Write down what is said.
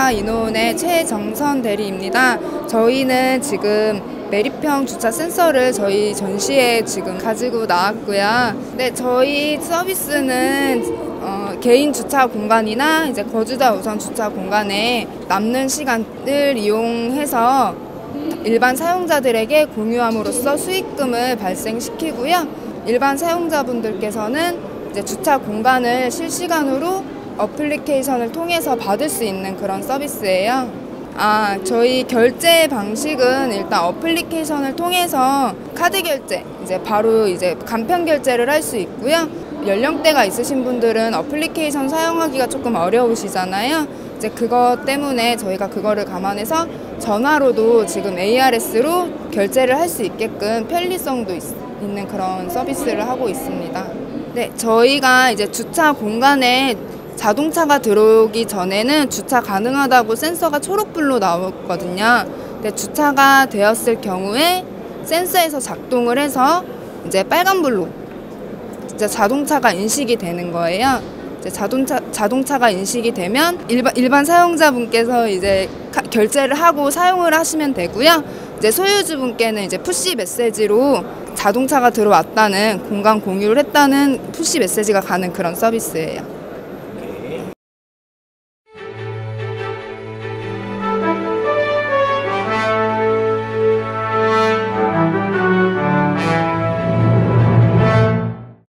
주차 인호원의 최정선 대리입니다. 저희는 지금 매립형 주차 센서를 저희 전시에 지금 가지고 나왔고요. 네, 저희 서비스는 개인 주차 공간이나 이제 거주자 우선 주차 공간에 남는 시간을 이용해서 일반 사용자들에게 공유함으로써 수익금을 발생시키고요. 일반 사용자분들께서는 이제 주차 공간을 실시간으로 어플리케이션을 통해서 받을 수 있는 그런 서비스예요. 저희 결제 방식은 일단 어플리케이션을 통해서 카드 결제, 이제 바로 이제 간편 결제를 할 수 있고요. 연령대가 있으신 분들은 어플리케이션 사용하기가 조금 어려우시잖아요. 이제 그것 때문에 저희가 그거를 감안해서 전화로도 지금 ARS로 결제를 할 수 있게끔 편리성도 있는 그런 서비스를 하고 있습니다. 네, 저희가 이제 주차 공간에 자동차가 들어오기 전에는 주차 가능하다고 센서가 초록불로 나왔거든요. 근데 주차가 되었을 경우에 센서에서 작동을 해서 이제 빨간불로 이제 자동차가 인식이 되는 거예요. 이제 자동차가 인식이 되면 일반 사용자분께서 이제 결제를 하고 사용을 하시면 되고요. 이제 소유주분께는 이제 푸시 메시지로 자동차가 들어왔다는 공간 공유를 했다는 푸시 메시지가 가는 그런 서비스예요.